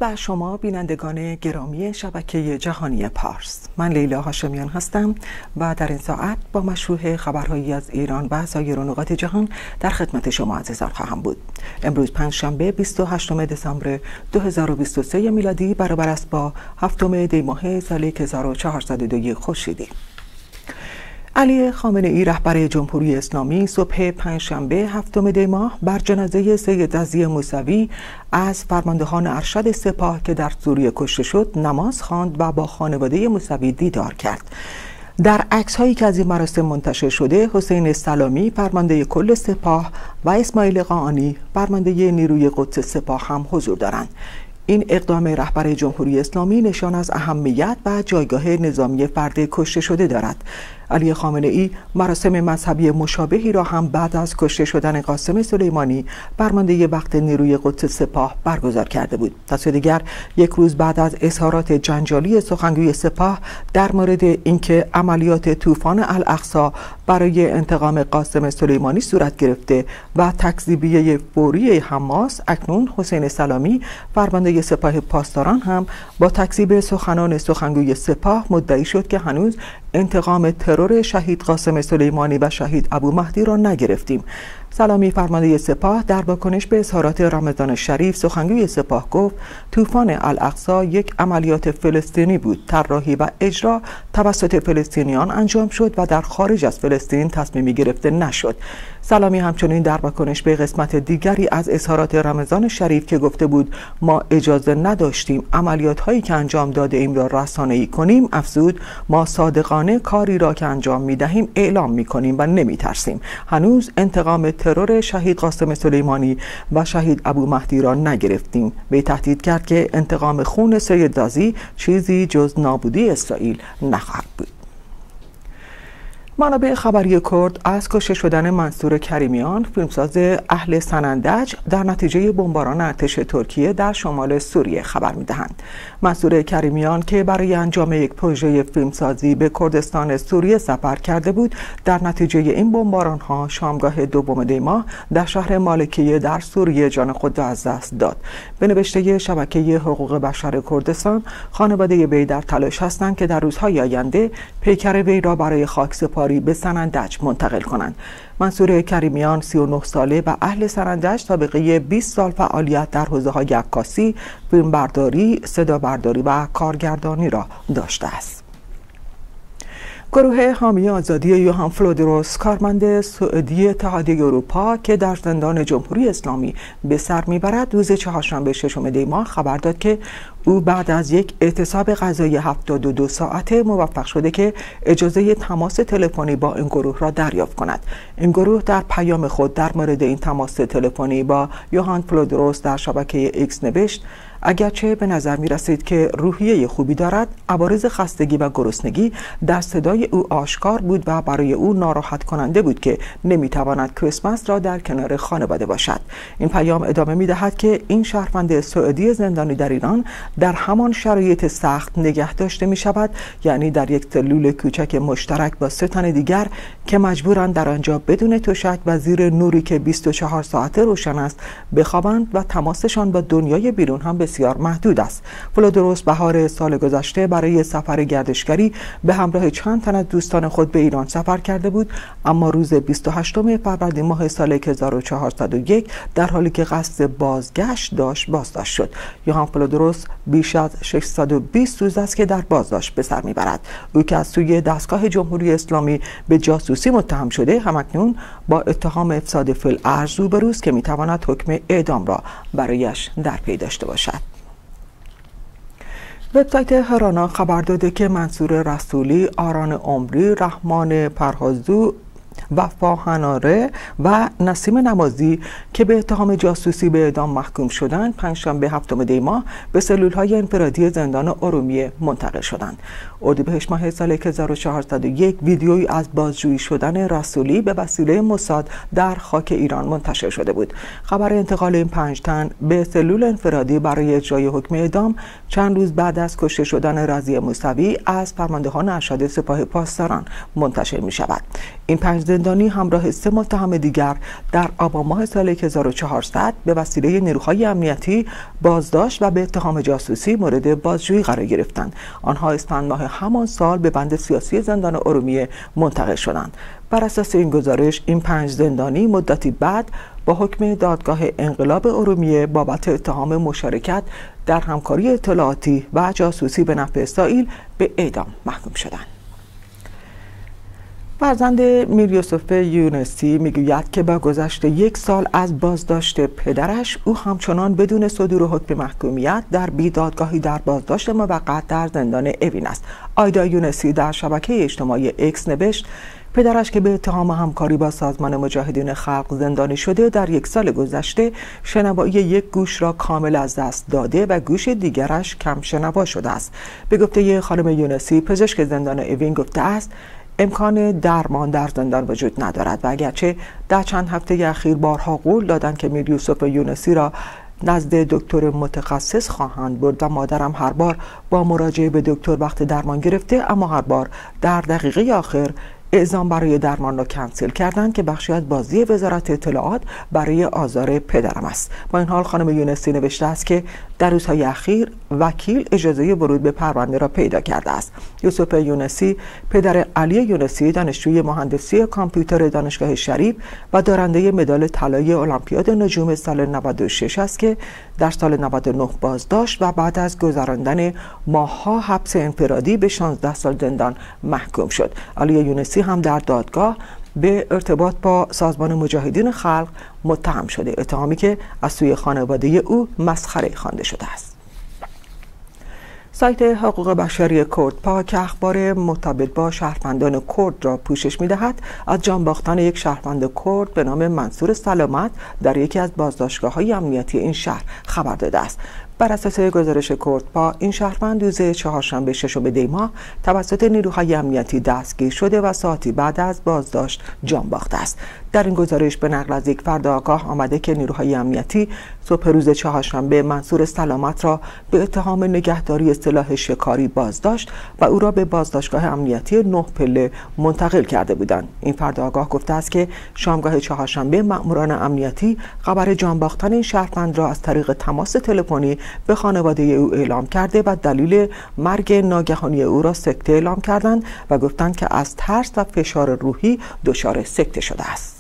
بر شما بینندگان گرامی شبکه جهانی پارس. من لیلا هاشمیان هستم و در این ساعت با مشروح خبرهایی از ایران و سایر نقاط جهان در خدمت شما عزیزان خواهم بود. امروز پنجشنبه 28 دسامبر 2023 میلادی برابر است با 7 دی ماه سال 1402 خورشیدی. علی خامنه ای رهبر جمهوری اسلامی صبح پنجشنبه 7 دی ماه بر جنازه سید رضی موسوی از فرماندهان ارشد سپاه که در سوریه کشته شد نماز خواند و با خانواده موسوی دیدار کرد. در عکس‌هایی که از این مراسم منتشر شده، حسین سلامی فرمانده کل سپاه و اسماعیل قاآنی فرمانده نیروی قدس سپاه هم حضور دارند. این اقدام رهبر جمهوری اسلامی نشان از اهمیت و جایگاه نظامی فرد کشته شده دارد. علی خامنه ای مراسم مذهبی مشابهی را هم بعد از کشته شدن قاسم سلیمانی فرمانده وقت نیروی قدس سپاه برگزار کرده بود. دست دیگر یک روز بعد از اظهارات جنجالی سخنگوی سپاه در مورد اینکه عملیات طوفان الاقصی برای انتقام قاسم سلیمانی صورت گرفته و تکذیبیه فوری حماس، اکنون حسین سلامی فرمانده سپاه پاسداران هم با تکذیب سخنان سخنگوی سپاه مدعی شد که هنوز انتقام ترور شهید قاسم سلیمانی و شهید ابو مهدی را نگرفتیم. سلامی فرمانده سپاه در واکنش به اظهارات رمضان شریف سخنگوی سپاه گفت طوفان الاقصی یک عملیات فلسطینی بود. طراحی و اجرا توسط فلسطینیان انجام شد و در خارج از فلسطین تصمیمی گرفته نشد. سلامی همچنین در واکنش به قسمت دیگری از اظهارات رمضان شریف که گفته بود ما اجازه نداشتیم عملیات هایی که انجام داده ایم را رسانه‌ای کنیم افزود ما صادقانه کاری را که انجام می‌دهیم اعلام می‌کنیم و نمی‌ترسیم. هنوز انتقام ترور شهید قاسم سلیمانی و شهید ابو مهدی را نگرفتیم. وی تهدید کرد که انتقام خون سید رضی چیزی جز نابودی اسرائیل نخواهد بود. منابع خبری کرد از کشته شدن منصور کریمیان فیلمساز اهل سنندج در نتیجه بمباران ارتش ترکیه در شمال سوریه خبر می‌دهند. منصور کریمیان که برای انجام یک پروژه فیلمسازی به کردستان سوریه سفر کرده بود، در نتیجه این بمباران‌ها شامگاه 2 دی ماه در شهر مالکیه در سوریه جان خود را از دست داد. به نوشته شبکه حقوق بشر کردستان، خانواده وی در تلاش هستند که در روزهای آینده پیکر وی را برای خاکسپاری به سنندج منتقل کنند. منصور کریمیان 39 ساله و اهل سنندج سابقه 20 سال فعالیت در حوزه‌های عکاسی، فیلمبرداری، صدابرداری و کارگردانی را داشته است. گروه حامی آزادی یوهان فلودروس کارمند سعودی اتحادیه اروپا که در زندان جمهوری اسلامی به سر میبرد روز چهارشنبه 6 دی ماه خبر داد که او بعد از یک اعتصاب قضایی 72 ساعته موفق شده که اجازه تماس تلفنی با این گروه را دریافت کند. این گروه در پیام خود در مورد این تماس تلفنی با یوهان فلودروس در شبکه ایکس نوشت اگرچه به نظر می رسید که روحیه خوبی دارد، عوارض خستگی و گرسنگی در صدای او آشکار بود و برای او ناراحت کننده بود که نمی تواند کریسمس را در کنار خانواده باشد. این پیام ادامه می دهد که این شهروند سعودی زندانی در ایران در همان شرایط سخت نگه داشته می شود، یعنی در یک سلول کوچک مشترک با 3 تن دیگر که مجبورند در آنجا بدون تشک و زیر نوری که 24 ساعته روشن است بخوابند و تماسشان با دنیای بیرون هم بسیار محدود است. فلودروس بهار سال گذشته برای سفر گردشگری به همراه چند تن از دوستان خود به ایران سفر کرده بود، اما روز 28 فروردین ماه سال 1401 در حالی که قصد بازگشت داشت بازداشت شد. یوهان فلودروس بیش از 620 روز است که در بازداشت به سر میبرد. او که از سوی دستگاه جمهوری اسلامی به جاسوسی متهم شده، همکنون با اتهام افساد فی الارض روبروست که میتواند حکم اعدام را برایش در پی داشته باشد. وبسایت هرانا خبر داده که منصور رسولی، آران عمری، رحمان پرهازو، وفا هناره و نسیم نمازی که به اتهام جاسوسی به اعدام محکوم شدند پنجشنبه 7 دی ماه به سلول‌های انفرادی زندان ارومیه منتقل شدند. اردیبهشت ماه سال 1401 ویدیویی از بازجویی شدن رسولی به وسیله موساد در خاک ایران منتشر شده بود. خبر انتقال این 5 تن به سلول انفرادی برای اجرای حکم اعدام چند روز بعد از کشته شدن رضی موسوی از فرماندهان ارشد سپاه پاسداران منتشر می شود. این 5 زندانی همراه 3 متهم دیگر در آبان ماه سال 1400 به وسیله نیروهای امنیتی بازداشت و به اتهام جاسوسی مورد بازجویی قرار گرفتند. آنها اسفند ماه همان سال به بند سیاسی زندان ارومیه منتقل شدند. بر اساس این گزارش این 5 زندانی مدتی بعد با حکم دادگاه انقلاب ارومیه بابت اتهام مشارکت در همکاری اطلاعاتی و جاسوسی به نفع اسرائیل به اعدام محکوم شدند. فرزند میر یوسف یونسی میگوید که با گذشت 1 سال از بازداشت پدرش، او همچنان بدون صدور حکم محکومیت در بیدادگاهی در بازداشت موقت در زندان اوین است. آیدا یونسی در شبکه اجتماعی اکس نوشت پدرش که به اتهام همکاری با سازمان مجاهدین خلق زندانی شده، در 1 سال گذشته شنوایی 1 گوش را کامل از دست داده و گوش دیگرش کم شنوا شده است. به گفته خانم یونسی، پزشک زندان اوین گفته است امکان درمان در زندان وجود ندارد و اگرچه در چند هفته اخیر بارها قول دادند که میر یوسف یونسی را نزد دکتر متخصص خواهند برد و مادرم هر بار با مراجعه به دکتر وقت درمان گرفته، اما هر بار در دقیقه آخر اعزام برای درمان را کنسل کردند که بخشی از بازی وزارت اطلاعات برای آزار پدرم است. با این حال خانم یونسی نوشته است که در روزهای اخیر وکیل اجازه ورود به پرونده را پیدا کرده است. یوسف یونسی پدر علی یونسی، دانشجوی مهندسی کامپیوتر دانشگاه شریف و دارنده مدال طلای المپیاد نجوم سال 96 است که در سال 99 بازداشت و بعد از گذراندن ماه‌ها حبس انفرادی به 16 سال زندان محکوم شد. علی یونسی هم در دادگاه به ارتباط با سازمان مجاهدین خلق متهم شده، اتهامی که از سوی خانواده او مسخره خوانده شده است. سایت حقوق بشری کردپا که اخبار مرتبط با شهروندان کرد را پوشش می‌دهد، از جان باختن 1 شهروند کرد به نام منصور سلامت در یکی از بازداشتگاه‌های امنیتی این شهر خبر داده است. بر اساس گزارش کردپا، این شهروند روز چهارشنبه 6 دی ماه توسط نیروهای امنیتی دستگیر شده و ساعتی بعد از بازداشت جان باخته است. در این گزارش به نقل از یک فرد آگاه آمده که نیروهای امنیتی صبح روز چهارشنبه منصور سلامت را به اتهام نگهداری سلاح شکاری بازداشت و او را به بازداشتگاه امنیتی 9 پله منتقل کرده بودند. این فرد آگاه گفته است که شامگاه چهارشنبه مأموران امنیتی خبر جان باختن این شهروند را از طریق تماس تلفنی به خانواده او اعلام کرده و دلیل مرگ ناگهانی او را سکته اعلام کردند و گفتند که از ترس و فشار روحی دچار سکته شده است.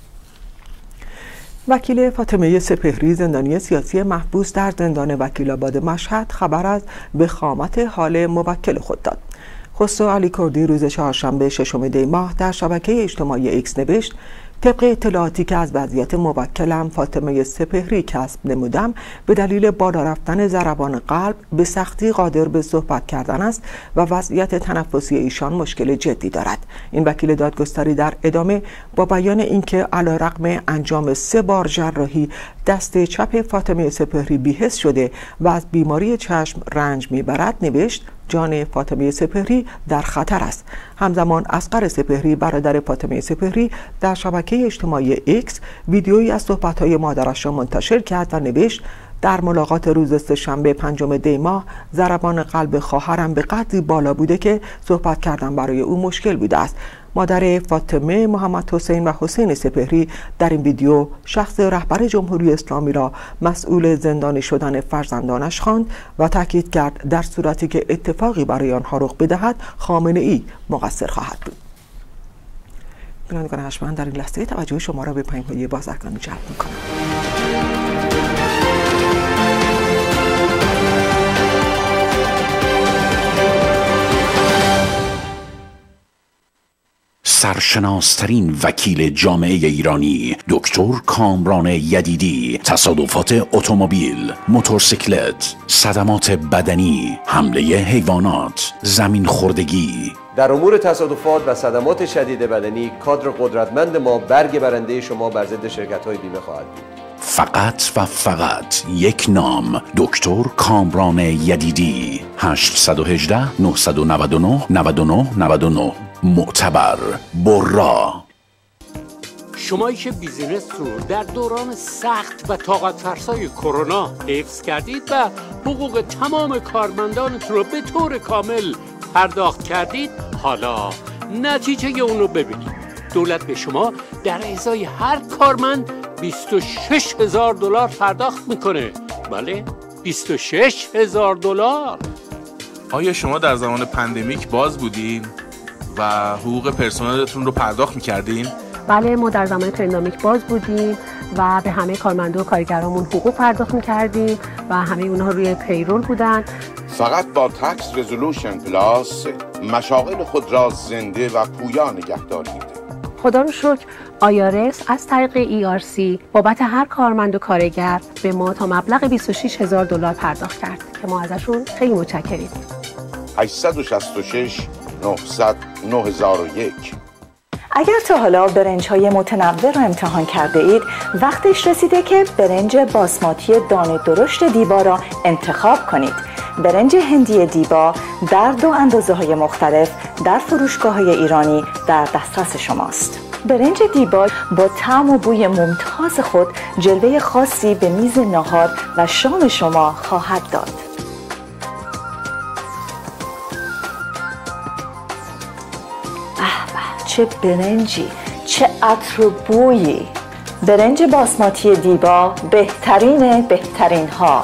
وکیل فاطمه سپهری، زندانی سیاسی محبوس در زندان وکیل‌آباد مشهد، خبر از وخامت حال موکل خود داد. خسرو علی کردی روز چهارشنبه 6 دی ماه در شبکه اجتماعی ایکس نوشت طبق اطلاعاتی که از وضعیت موکلم فاطمه سپهری کسب نمودم، به دلیل بالا رفتن ضربان قلب به سختی قادر به صحبت کردن است و وضعیت تنفسی ایشان مشکل جدی دارد. این وکیل دادگستری در ادامه با بیان اینکه علیرغم انجام 3 بار جراحی دست چپ فاطمه سپهری بی‌حس شده و از بیماری چشم رنج میبرد نوشت جان فاطمه سپهری در خطر است. همزمان اصغر سپهری، برادر فاطمه سپهری، در شبکه اجتماعی ایکس ویدیویی از صحبت‌های مادرش را منتشر کرد و نوشت در ملاقات روز سه‌شنبه 5 دی ماه ضربان قلب خواهرم به قدری بالا بوده که صحبت کردن برای او مشکل بوده است. مادر فاطمه، محمد حسین و حسین سپهری، در این ویدیو شخص رهبر جمهوری اسلامی را مسئول زندانی شدن فرزندانش خواند و تاکید کرد در صورتی که اتفاقی برای آنها رخ بدهد خامنه‌ای مقصر خواهد بود. بینندگان ارجمند، در این لحظه توجه شما را به پیام‌های بازرگانی جلب می‌کنم. سرشناسترین وکیل جامعه ایرانی دکتر کامران یدیدی، تصادفات اتومبیل، موتورسیکلت، صدمات بدنی، حمله حیوانات، زمین خوردگی. در امور تصادفات و صدمات شدید بدنی کادر قدرتمند ما برگ برنده شما بر ضد شرکت‌های بیمه خواهد بود. فقط و فقط یک نام، دکتر کامران یدیدی. 818 999 99 99. معتبر، برا. شمایی که بیزینس رو در دوران سخت و طاقت فرسای کرونا حفظ کردید و حقوق تمام کارمندانتون رو به طور کامل پرداخت کردید، حالا نتیجه اون رو ببینید. دولت به شما در ازای هر کارمند $26,000 پرداخت میکنه. بله، $26,000. آیا شما در زمان پندمیک باز بودین و حقوق پرسنلتون رو پرداخت میکردین؟ بله، ما در زمان پندمیک باز بودیم و به همه کارمندا و کارگرامون حقوق پرداخت میکردیم و همه اونها روی پیرول بودن. فقط با تکس رزولوشن پلاس مشاغل خود را زنده و پویا نگه دارید. خدا رو شکر آیارس از طریق ERC بابت هر کارمند و کارگر به ما تا مبلغ $26,000 پرداخت کرد که ما ازشون خیلی متشکریم. 866 900 9001. اگر تا حالا برنج‌های متنوع رو امتحان کرده اید، وقتش رسیده که برنج باسماتی دانه درشت دیبا را انتخاب کنید. برنج هندی دیبا در 2 اندازه‌های مختلف در فروشگاه‌های ایرانی در دسترس شماست. برنج دیبا با طعم و بوی ممتاز خود جلوه خاصی به میز ناهار و شام شما خواهد داد. چه برنجی، چه عطر و بویی. برنج باسماتی دیبا بهترین ها.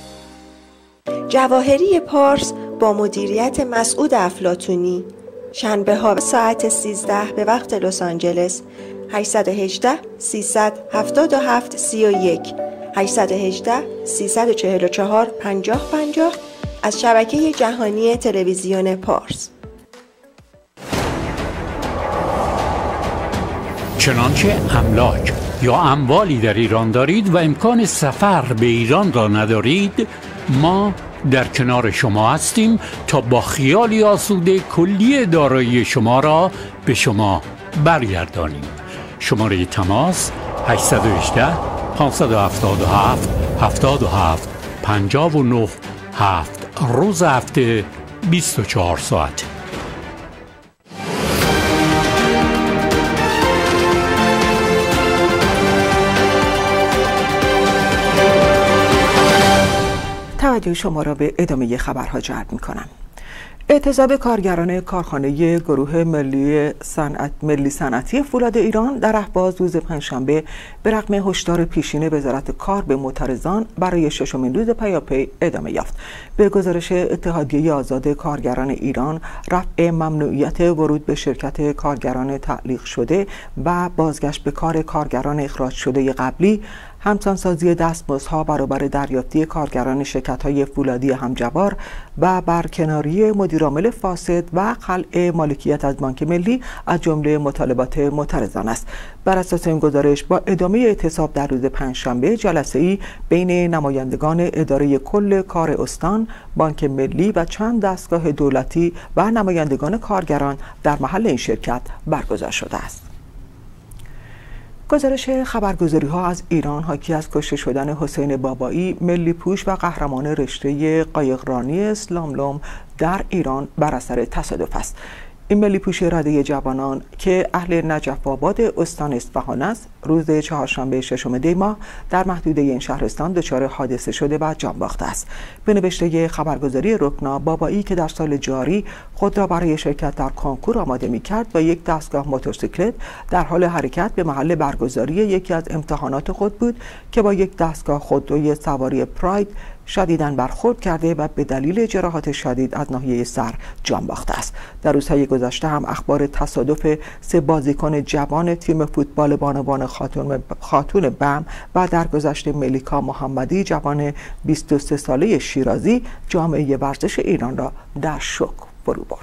جواهری پارس با مدیریت مسعود افلاطونی، شنبه ها ساعت 13 به وقت لس آنجلس. 818 377 31 818 344 5050 از شبکه جهانی تلویزیون پارس. چنانچه املاک یا اموالی در ایران دارید و امکان سفر به ایران را ندارید، ما در کنار شما هستیم تا با خیالی آسوده کلی دارایی شما را به شما برگردانیم. شماره تماس 818 577 77 59 7 روز هفته 24 ساعت. توجه شما را به ادامه خبرها جلب می‌کنم. اعتصاب کارگران کارخانه گروه ملی صنعتی فولاد ایران در اهواز روز پنجشنبه به رغم هشدار پیشین وزارت کار به معترضان برای ششمین روز پیاپی ادامه یافت. به گزارش اتحادیه آزاد کارگران ایران، رفع ممنوعیت ورود به شرکت کارگران تعلیق شده و بازگشت به کار کارگران اخراج شده قبلی، همسانسازی دستمزدها برابر دریافتی کارگران شرکت‌های فولادی همجوار و برکناری مدیرعامل فاسد و خلع مالکیت از بانک ملی از جمله مطالبات معترضان است. بر اساس این گزارش، با ادامه اعتصاب در روز پنجشنبه، جلسه‌ای بین نمایندگان اداره کل کار استان، بانک ملی و چند دستگاه دولتی و نمایندگان کارگران در محل این شرکت برگزار شده است. گزارش خبرگزاری‌ها از ایران حاکی از کشته شدن حسین بابایی، ملی پوش و قهرمان رشته قایقرانی اسلاملوم در ایران بر اثر تصادف است. این ملی پوش رده جوانان که اهل نجف آباد استان اصفهان است، روز چهارشنبه 6 دی ماه در محدوده این شهرستان دچار حادثه شده و جان باخته است. به نوشته خبرگزاری رکنا، بابایی که در سال جاری خود را برای شرکت در کنکور آماده می‌کرد با یک دستگاه موتورسیکلت در حال حرکت به محل برگزاری یکی از امتحانات خود بود که با یک دستگاه خودروی سواری پراید شدیداً برخورد کرده و به دلیل جراحات شدید از ناحیه سر جان باخته است. در روزهای گذشته هم اخبار تصادف 3 بازیکن جوان تیم فوتبال بانوان خاتون بم و درگذشت ملیکا محمدی جوان 23 ساله شیرازی جامعه ورزش ایران را در شوک فرو برد.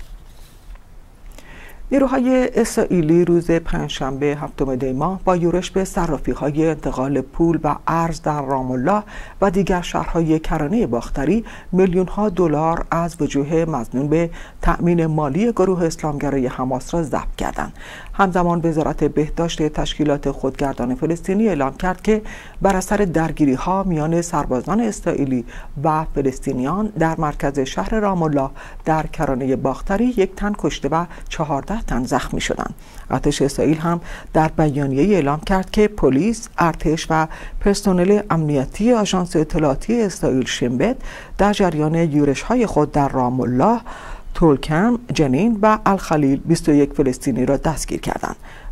نیروهای اسرائیلی روز پنجشنبه 7 دی ماه با یورش به صرافی‌های انتقال پول و ارز در رام الله و دیگر شهرهای کرانه باختری میلیون‌ها دلار از وجوه مظنون به تأمین مالی گروه اسلامگرای حماس را ضبط کردند. همزمان وزارت بهداشت تشکیلات خودگردان فلسطینی اعلام کرد که بر اثر درگیری‌ها میان سربازان اسرائیلی و فلسطینیان در مرکز شهر رام الله در کرانه باختری 1 تن کشته و 14 تن زخمی شدند. ارتش اسرائیل هم در بیانیه اعلام کرد که پلیس، ارتش و پرسنل امنیتی آژانس اطلاعاتی اسرائیل شینبت در جریان یورش‌های خود در رام الله، تولکم، جنین و الخلیل 21 فلسطینی را دستگیر کردند.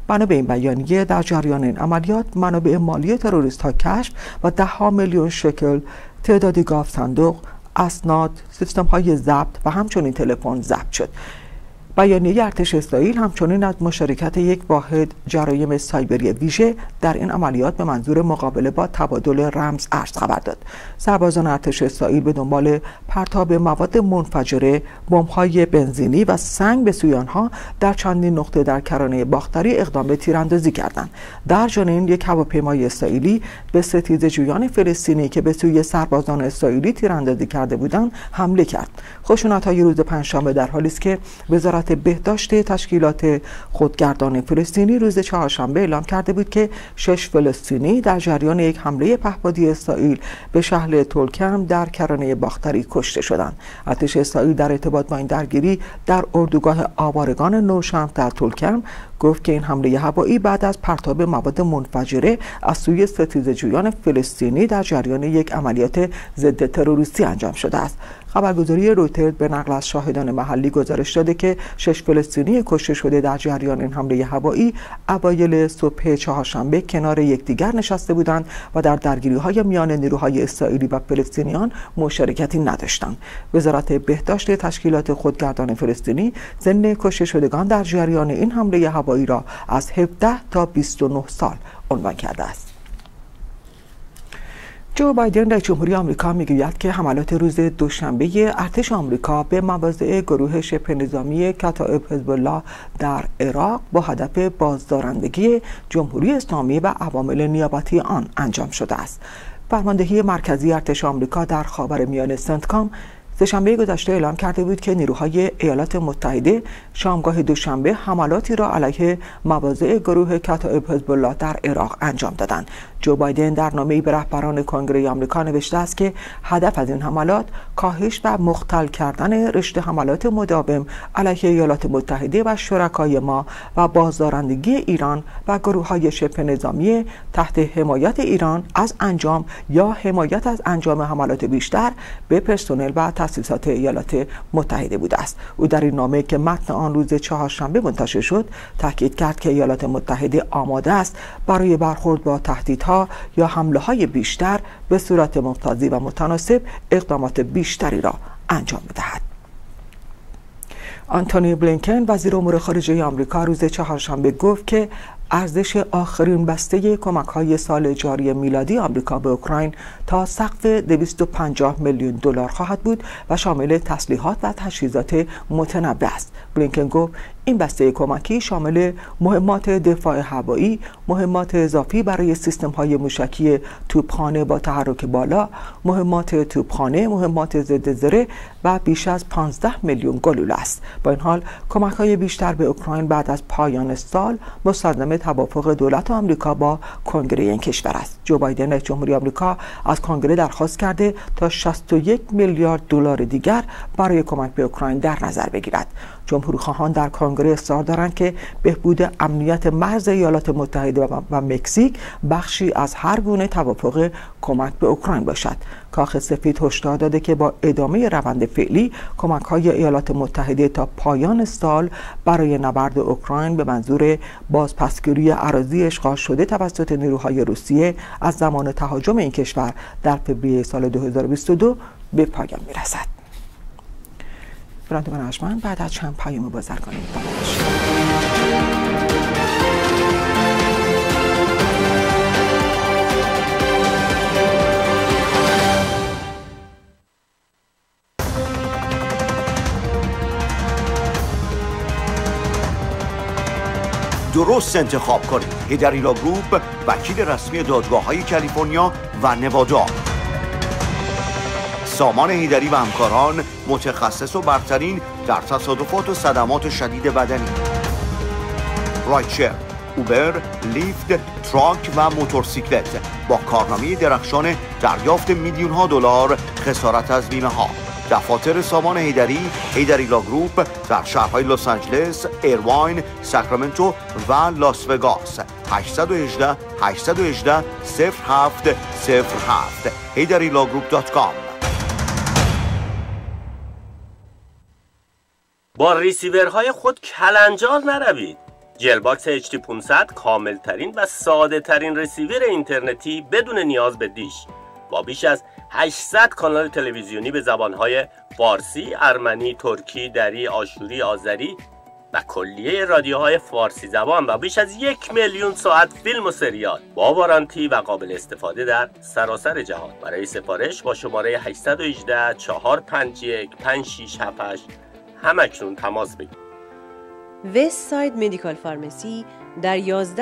بنا به این بیانیه در جریان این عملیات منابع مالی تروریست‌ها کشف و 10 میلیون شکل تعدادی گاو صندوق، اسناد، سیستم‌های ضبط و همچنین تلفن ضبط شد. بیانیه ارتش اسرائیل همچنین از مشارکت یک واحد جرایم سایبری ویژه در این عملیات به منظور مقابله با تبادل رمز ارز خبر داد. سربازان ارتش اسرائیل به دنبال پرتاب مواد منفجره، بمب‌های بنزینی و سنگ به سوی آنها در چندین نقطه در کرانه باختری اقدام به تیراندازی کردند. در جنین یک هواپیمای اسرائیلی به ستیزجویان فلسطینی که به سوی سربازان اسرائیلی تیراندازی کرده بودند حمله کرد. خشونت‌های روز پنجشنبه در حالی است که وزارت بهداشت تشکیلات خودگردان فلسطینی روز چهارشنبه اعلام کرده بود که 6 فلسطینی در جریان یک حمله پهپادی اسرائیل به شهر تولکرم در کرانه باختری کشته شدند. ارتش اسرائیل در ارتباط با این درگیری در اردوگاه آوارگان نوشمس در تولکرم گفت که این حمله هوایی بعد از پرتاب مواد منفجره از سوی ستیزجویان فلسطینی در جریان یک عملیات ضد تروریستی انجام شده است. خبرگزاری رویترز به نقل از شاهدان محلی گزارش داده که 6 فلسطینی کشته شده در جریان این حمله هوایی اوایل صبح چهارشنبه کنار یکدیگر نشسته بودند و در درگیری‌های میان نیروهای اسرائیلی و فلسطینیان مشارکتی نداشتند. وزارت بهداشت تشکیلات خودگردان فلسطینی سن کشته شدگان در جریان این حمله هوایی را از 17 تا 29 سال عنوان کرده است. جو بایدن رئیس جمهوری آمریکا میگوید که حملات روز دوشنبه ارتش آمریکا به مواضع گروه شبه نظامی کتائب حزب الله در عراق با هدف بازدارندگی جمهوری اسلامی و عوامل نیابتی آن انجام شده است. فرماندهی مرکزی ارتش آمریکا در خاورمیانه سنتکام سه‌شنبه گذشته اعلام کرده بود که نیروهای ایالات متحده شامگاه دوشنبه حملاتی را علیه مواضع گروه کتائب حزب الله در عراق انجام دادند. جو بایدن در نامه‌ای به رهبران کنگره آمریکا نوشته است که هدف از این حملات کاهش و مختل کردن رشته حملات مداوم علیه ایالات متحده و شرکای ما و بازدارندگی ایران و گروه‌های شبه نظامی تحت حمایت ایران از انجام یا حمایت از انجام حملات بیشتر به پرسنل و تأسیسات ایالات متحده بوده است. او در این نامه که متن آن روز چهارشنبه منتشر شد تاکید کرد که ایالات متحده آماده است برای برخورد با تهدیدها یا حمله‌های بیشتر به صورت متوازی و متناسب اقدامات بیشتری را انجام بدهد. آنتونی بلینکن وزیر امور خارجه آمریکا روز چهارشنبه گفت که ارزش آخرین بسته کمک‌های سال جاری میلادی آمریکا به اوکراین تا سقف 250 میلیون دلار خواهد بود و شامل تسلیحات و تجهیزات متنوع است. بلینکن گفت این بسته کمکی شامل مهمات دفاع هوایی، مهمات اضافی برای سیستم‌های موشکی توپخانه با تحرک بالا، مهمات توپخانه، مهمات ضد زره و بیش از 15 میلیون گلوله است. با این حال کمک‌های بیشتر به اوکراین بعد از پایان سال مستلزم توافق دولت آمریکا با کنگره این کشور است. جو بایدن رئیس جمهوری آمریکا از کنگره درخواست کرده تا 61 میلیارد دلار دیگر برای کمک به اوکراین در نظر بگیرد. جمهوری‌خواهان در کنگره اصرار دارند که بهبود امنیت مرز ایالات متحده و مکزیک بخشی از هر گونه توافق کمک به اوکراین باشد. کاخ سفید هشدار داده که با ادامه روند فعلی کمک‌های ایالات متحده تا پایان سال برای نبرد اوکراین به منظور بازپسگیری اراضی اشغال شده توسط نیروهای روسیه از زمان تهاجم این کشور در فوریه سال 2022 به پایان می‌رسد. برندگان ارجمند بعد از چند پیام بازرگانی درست انتخاب کنید. هیدریلا گروپ وکیل رسمی دادگاه‌های کالیفرنیا و نوادا. سامان هیدری و همکاران متخصص و برترین در تصادفات و صدمات شدید بدنی. رایتشر، اوبر، لیفت، تراک و موتورسیکلت با کارنامه درخشان دریافت میلیون‌ها دلار خسارت از بیمه ها. دفاتر سامان هیدری، هیدریلا گروپ در شهرهای لس آنجلس، ایرواین، ساکرامنتو و لاس وگاس. 818 818 0707 HeyDariLawGroup.com. با ریسیورهای خود کلنجار نروید. جل باکس HD 500 کامل ترین و ساده ترین رسیور اینترنتی بدون نیاز به دیش با بیش از 800 کانال تلویزیونی به زبانهای فارسی، ارمنی، ترکی، دری، آشوری، آذری و کلیه رادیوهای فارسی زبان و بیش از 1,000,000 ساعت فیلم و سریال با وارانتی و قابل استفاده در سراسر جهان. برای سفارش با شماره 818 451 5678 همکنون تماس بگیرید. وست ساید مدیکال فارمسی در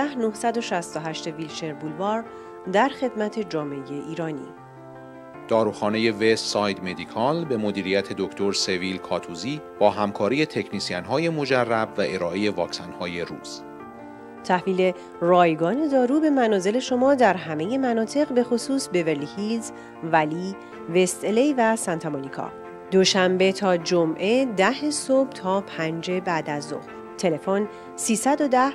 11968 ویلشر بولوار در خدمت جامعه ایرانی. داروخانه وست ساید مدیکال به مدیریت دکتر سویل کاتوزی با همکاری تکنیسیان‌های مجرب و ارائه واکسن‌های روز. تحویل رایگان دارو به منازل شما در همه مناطق به خصوص بیورلی هیلز، ولی، وست الی و سانتا مونیکا. دوشنبه تا جمعه 10 صبح تا 5 بعد از ظهر. تلفن 310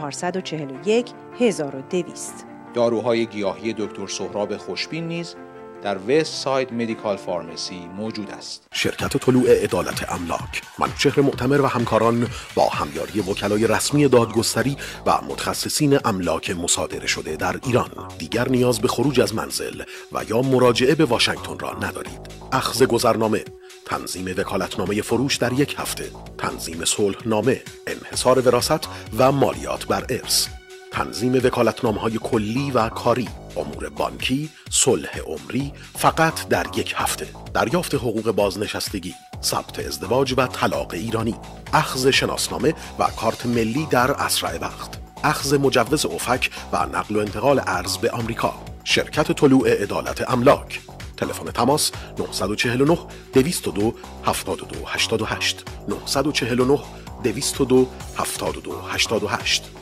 441 1200. داروهای گیاهی دکتر سهراب خوشبین نیز در وست ساید مدیکال فارمسی موجود است. شرکت طلوع عدالت املاک، منوچهر معتمر و همکاران با همیاری وکلای رسمی دادگستری و متخصصین املاک مصادره شده در ایران دیگر نیاز به خروج از منزل و یا مراجعه به واشنگتن را ندارید. اخذ گذرنامه، تنظیم وکالتنامه فروش در 1 هفته، تنظیم صلحنامه، انحصار وراثت و مالیات بر ارث، تنظیم وکالتنامه‌های کلی و کاری، امور بانکی، صلح عمری فقط در 1 هفته، دریافت حقوق بازنشستگی، ثبت ازدواج و طلاق ایرانی، اخذ شناسنامه و کارت ملی در اسرع وقت، اخذ مجوز افک و نقل و انتقال ارز به آمریکا. شرکت طلوع عدالت املاک. تلفن تماس 949 202 72 88 949 202 72 88.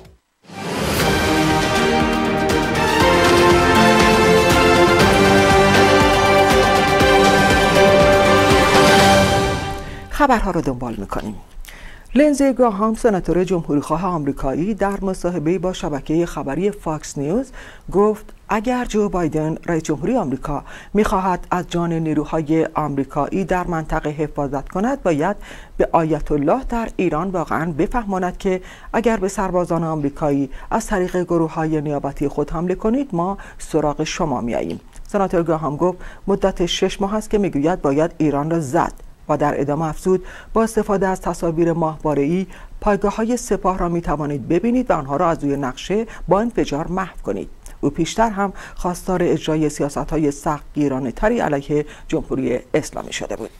خبرها رو دنبال میکنیم. لینزی گراهام، سناتور جمهوریخواه آمریکایی، در مصاحبه‌ای با شبکه خبری فاکس نیوز گفت اگر جو بایدن رئیس جمهوری آمریکا می‌خواهد از جان نیروهای آمریکایی در منطقه حفاظت کند، باید به آیت الله در ایران واقعاً بفهماند که اگر به سربازان آمریکایی از طریق گروه‌های نیابتی خود حمله کنید، ما سراغ شما میاییم. سناتور گراهام گفت مدت 6 ماه است که میگوید باید ایران را زد و در ادامه افزود با استفاده از تصاویر ماهواره‌ای پایگاه‌های سپاه را می‌توانید ببینید و آنها را از روی نقشه با انفجار محو کنید. او پیشتر هم خواستار اجرای سیاست‌های سختگیرانه‌تری علیه جمهوری اسلامی شده بود.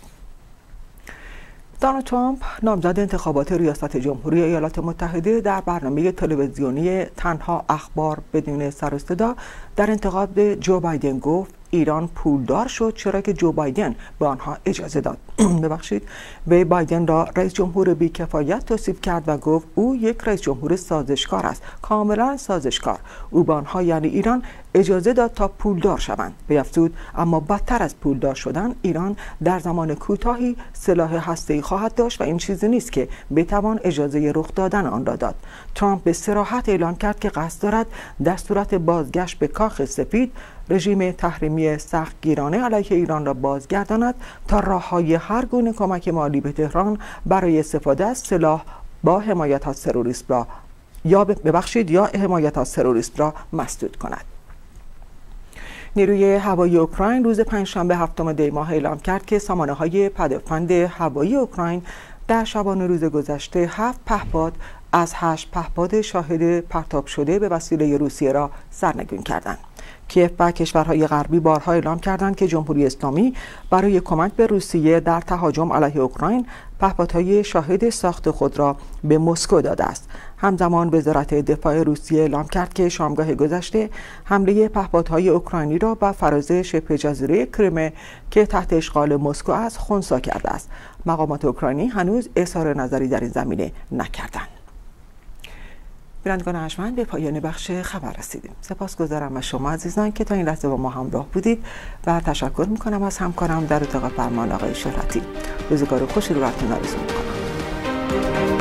دونالد ترامپ، نامزد انتخابات ریاست جمهوری ایالات متحده، در برنامه تلویزیونی تنها اخبار بدون سر و صدا در انتقاد جو بایدن گفت ایران پولدار شد چرا که جو بایدن به آنها اجازه داد. وی بایدن را رئیس جمهور بی‌کفایت توصیف کرد و گفت او یک رئیس جمهور سازشکار است، کاملا سازشکار. او به آنها یعنی ایران اجازه داد تا پولدار شوند. وی افزود اما بدتر از پولدار شدن، ایران در زمان کوتاهی سلاح هسته‌ای خواهد داشت و این چیزی نیست که بتوان اجازه رخ دادن آن را داد. ترامپ به صراحت اعلام کرد که قصد دارد در صورت بازگشت به کاخ سفید رژیم تحریمی سختگیرانه علیه ایران را بازگرداند تا راه‌های هر گونه کمک مالی به تهران برای استفاده از سلاح با حمایت از تروریسم را یا حمایت از تروریسم را مسدود کند. نیروی هوایی اوکراین روز پنجشنبه 7 دی ماه اعلام کرد که سامانه‌های پدافند هوایی اوکراین در شبانه روز گذشته 7 پهپاد از 8 پهپاد شاهد پرتاب شده به وسیله روسیه را سرنگون کردند. کیف و کشورهای غربی بارها اعلام کردند که جمهوری اسلامی برای کمک به روسیه در تهاجم علیه اوکراین پهپادهای شاهد ساخت خود را به مسکو داده است. همزمان وزارت دفاع روسیه اعلام کرد که شامگاه گذشته حمله پهپادهای اوکراینی را به فراز شبه جزیره کریم که تحت اشغال مسکو است خنثی کرده است. مقامات اوکراینی هنوز اظهار نظری در این زمینه نکردند. بینندگان ارجمند، به پایان بخش خبر رسیدیم. سپاسگزارم از شما عزیزان که تا این لحظه با ما همراه بودید و تشکر میکنم از همکارم در اتاق فرمان آقای شهرتی. روزگار خوشی رو براتون آرزو میکنم.